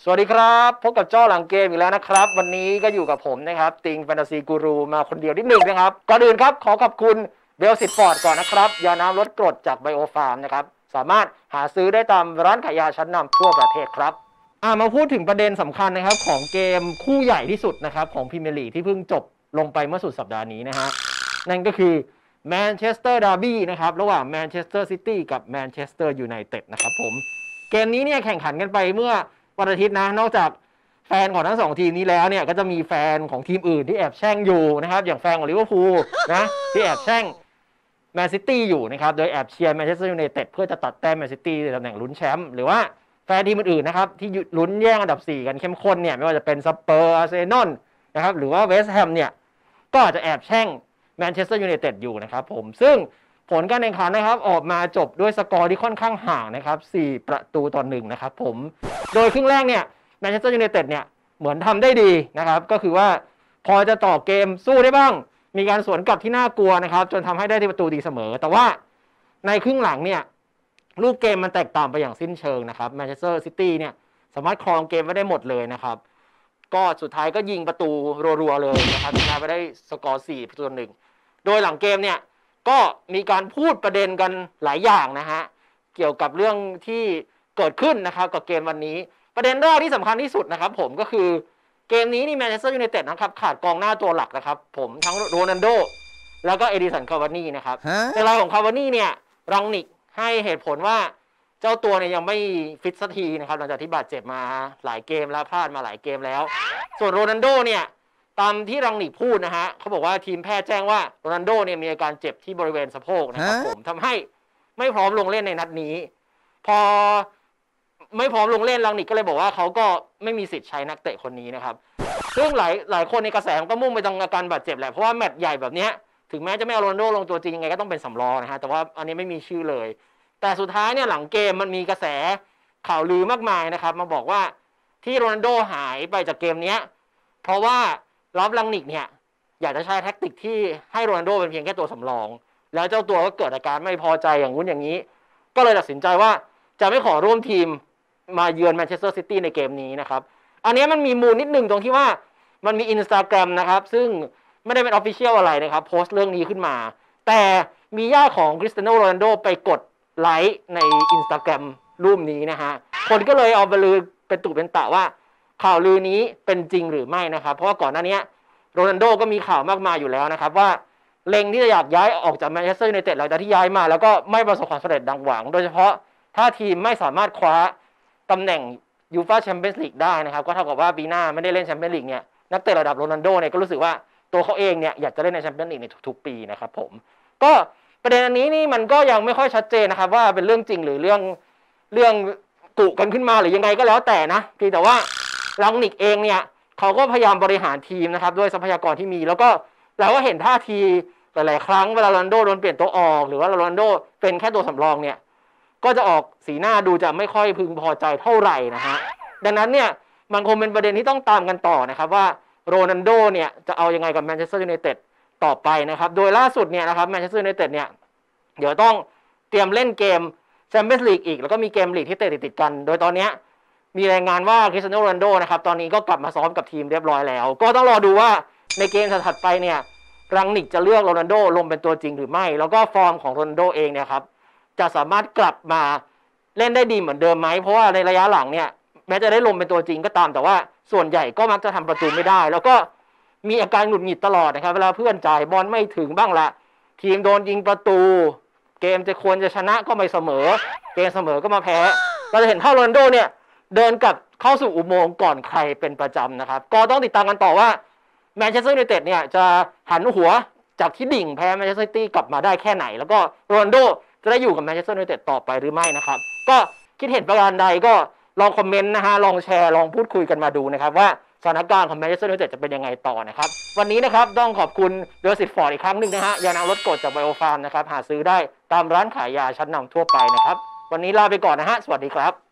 สวัสดีครับพบกับจ้อหลังเกมอีกแล้วนะครับวันนี้ก็อยู่กับผมนะครับติงแฟนตาซีกูรูมาคนเดียวนิดหนึ่งนะครับก่อนอื่นครับขอขอบคุณเบลสิตฟอร์ดก่อนนะครับยาน้ำลดกรดจากไบโอฟาร์มนะครับสามารถหาซื้อได้ตามร้านขายยาชั้นนำทั่วประเทศครับมาพูดถึงประเด็นสำคัญนะครับของเกมคู่ใหญ่ที่สุดนะครับของพรีเมียร์ลีกที่เพิ่งจบลงไปเมื่อสุดสัปดาห์นี้นะฮะนั่นก็คือแมนเชสเตอร์ดาร์บี้นะครับระหว่างแมนเชสเตอร์ซิตี้กับแมนเชสเตอร์ยูไนเต็ดนะครับผมเกมนี้เนี่ยแข่งขันกันไปเมื่อวันอาทิตย์นะนอกจากแฟนของทั้งสองทีมนี้แล้วเนี่ยก็จะมีแฟนของทีมอื่นที่แอบแช่งอยู่นะครับอย่างแฟนของลิเวอร์พูลนะที่แอบแช่งแมนซิตี้อยู่นะครับโดยแอบเชียร์แมนเชสเตอร์ยูไนเต็ดเพื่อจะตัดแต้มแมนซิตี้ในตำแหน่งลุ้นแชมป์หรือว่าแฟนทีมอื่นๆนะครับที่ลุ้นแย่งอันดับ4กันเข้มข้นเนี่ยไม่ว่าจะเป็นสเปอร์อาร์เซนอลนะครับหรือว่าเวสต์แฮมเนี่ยก็อาจจะแอบแช่งแมนเชสเตอร์ยูไนเต็ดอยู่นะครับผมซึ่งผลการแข่งขันนะครับออกมาจบด้วยสกอร์ที่ค่อนข้างห่างนะครับ4-1นะครับผมโดยครึ่งแรกเนี่ยแมนเชสเตอร์ยูไนเต็ดเนี่ยเหมือนทำได้ดีนะครับก็คือว่าพอจะต่อเกมสู้ได้บ้างมีการสวนกลับที่น่ากลัวนะครับจนทำให้ได้ที่ประตูตีเสมอแต่ว่าในครึ่งหลังเนี่ยรูปเกมมันแตกต่างไปอย่างสิ้นเชิงนะครับแมนเชสเตอร์ซิตี้เนี่ยสามารถครองเกมไว้ได้หมดเลยนะครับก็สุดท้ายก็ยิงประตูรัวๆเลยนะครับชนะไปได้สกอร์4-1โดยหลังเกมเนี่ยก็มีการพูดประเด็นกันหลายอย่างนะฮะเกี่ยวกับเรื่องที่เกิดขึ้นนะครับกับเกมวันนี้ประเด็นแรกที่สำคัญที่สุดนะครับผมก็คือเกมนี้นี่แมนเชสเตอร์ยูไนเต็ดนะครับขาดกองหน้าตัวหลักนะครับผมทั้งโรนัลโดแล้วก็เอดิสันคาวานี่นะครับในรายของคาวานี่เนี่ยรังนิกให้เหตุผลว่าเจ้าตัวเนี่ยยังไม่ฟิตสักทีนะครับหลังจากที่บาดเจ็บมาหลายเกมแล้วพลาดมาหลายเกมแล้วส่วนโรนัลโดเนี่ยตามที่รังนิกพูดนะฮะเขาบอกว่าทีมแพทย์แจ้งว่าโรนัลโดเนี่ยมีอาการเจ็บที่บริเวณสะโพกนะครับผมทำให้ไม่พร้อมลงเล่นในนัดนี้พอไม่พร้อมลงเล่นรังนิกก็เลยบอกว่าเขาก็ไม่มีสิทธิ์ใช้นักเตะคนนี้นะครับซึ่งหลายคนในกระแสก็มุ่งไปตรงอาการบาดเจ็บแหละเพราะว่าแมตช์ใหญ่แบบนี้ถึงแม้จะไม่เอาโรนัลโดลงตัวจริงยังไงก็ต้องเป็นสำรองนะฮะแต่ว่าอันนี้ไม่มีชื่อเลยแต่สุดท้ายเนี่ยหลังเกมมันมีกระแสข่าวลือมากมายนะครับมาบอกว่าที่โรนัลโดหายไปจากเกมนี้เพราะว่ารับรังนิกเนี่ยอยากจะใช้แท็กติกที่ให้โรนัลโดเป็นเพียงแค่ตัวสำรองแล้วเจ้าตัวก็เกิดอาการไม่พอใจอย่างนู้นอย่างนี้ก็เลยตัดสินใจว่าจะไม่ขอร่วมทีมมาเยือนแมนเชสเตอร์ซิตี้ในเกมนี้นะครับอันนี้มันมีมูลนิดหนึ่งตรงที่ว่ามันมี Instagram นะครับซึ่งไม่ได้เป็น Official อะไรนะครับโพสต์เรื่องนี้ขึ้นมาแต่มีญาติของคริสเตียโนโรนัลโดไปกดไลค์ใน Instagram รูปนี้นะฮะคนก็เลยเอาไปลือเป็นตุเป็นตะว่าข่าวลือนี้เป็นจริงหรือไม่นะครับเพราะว่าก่อนหน้านี้โรนัลโดก็มีข่าวมากมายอยู่แล้วนะครับว่าเล็งที่จะอยากย้ายออกจากแมนเชสเตอร์ยูไนเต็ดหลังจากที่ย้ายมาแล้วก็ไม่ประสบความสำเร็จดังหวังโดยเฉพาะถ้าทีมไม่สามารถคว้าตำแหน่งยูฟ่าแชมเปี้ยนส์ลีกได้นะครับก็เท่ากับว่าปีหน้าไม่ได้เล่นแชมเปี้ยนส์ลีกเนี่ยนักเตะระดับโรนัลโดเนี่ยก็รู้สึกว่าตัวเขาเองเนี่ยอยากจะเล่นในแชมเปี้ยนส์ลีกในทุกๆปีนะครับผมก็ประเด็นอันนี้นี่มันก็ยังไม่ค่อยชัดเจนนะครับว่าเป็นเรื่องจริงหรือเรื่องกุกันขึ้นมาหรือยังไงก็แล้วแต่นะเพียงแต่ว่ารังนิกเองเนี่ยเขาก็พยายามบริหารทีมนะครับด้วยทรัพยากรที่มีแล้วก็เราก็เห็นท่าทีหลายๆครั้งเวลาโรนัลโดโดนเปลี่ยนตัวออกหรือว่าโรนัลโดเป็นแค่ตัวสำรองเนี่ยก็จะออกสีหน้าดูจะไม่ค่อยพึงพอใจเท่าไหร่นะฮะดังนั้นเนี่ยมันคงเป็นประเด็นที่ต้องตามกันต่อนะครับว่าโรนัลโดเนี่ยจะเอายังไงกับแมนเชสเตอร์ยูไนเต็ดต่อไปนะครับโดยล่าสุดเนี่ยนะครับแมนเชสเตอร์ยูไนเต็ดเนี่ยเดี๋ยวต้องเตรียมเล่นเกมแชมเปี้ยนส์ลีกอีกแล้วก็มีเกมลีกที่เตะติดกันโดยตอนนี้มีรายงานว่าคริสเตียโนโรนัลโดนะครับตอนนี้ก็กลับมาซ้อมกับทีมเรียบร้อยแล้วก็ต้องรอดูว่าในเกมถัดไปเนี่ยรังนิกจะเลือกโรนัลโดลงเป็นตัวจริงหรือไม่แล้วก็ฟอร์มของโรนัลโดเองเนี่ยครับจะสามารถกลับมาเล่นได้ดีเหมือนเดิมไหมเพราะว่าในระยะหลังเนี่ยแม้จะได้ลงเป็นตัวจริงก็ตามแต่ว่าส่วนใหญ่ก็มักจะทำประตูไม่ได้แล้วก็มีอาการหงุดหงิดตลอดนะครับเวลาเพื่อนจ่ายบอลไม่ถึงบ้างละทีมโดนยิงประตูเกมจะควรจะชนะก็ไม่เสมอเกมเสมอก็มาแพ้เราจะเห็นท่าโรนัลโดเนี่ยเดินกลับเข้าสู่อุโมงค์ก่อนใครเป็นประจำนะครับก็ต้องติดตามกันต่อว่าแมนเชสเตอร์ยูไนเต็ดเนี่ยจะหันหัวจากที่ดิ่งแพ้แมนเชสเตอร์ซิตี้กลับมาได้แค่ไหนแล้วก็โรนัลโดจะได้อยู่กับแมนเชสเตอร์ยูไนเต็ดต่อไปหรือไม่นะครับก็คิดเห็นประการใดก็ลองคอมเมนต์นะฮะลองแชร์ลองพูดคุยกันมาดูนะครับว่าสถานการณ์ของแมนเชสเตอร์ยูไนเต็ดจะเป็นยังไงต่อนะครับวันนี้นะครับต้องขอบคุณเบลสิตฟอร์ดอีกครั้งหนึ่งนะฮะยาน้ำลดกรดจากไบโอฟาร์มนะครับหาซื้อได้ตามร้านขายยาชั้นนำทั่วไปนะครับวันนี้ลาไปก่อนนะฮะสวัสดีครับ